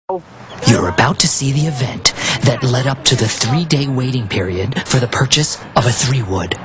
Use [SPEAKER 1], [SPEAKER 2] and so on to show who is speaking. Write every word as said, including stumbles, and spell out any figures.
[SPEAKER 1] You're about to see the event that led up to the three-day waiting period for the purchase of a three-wood.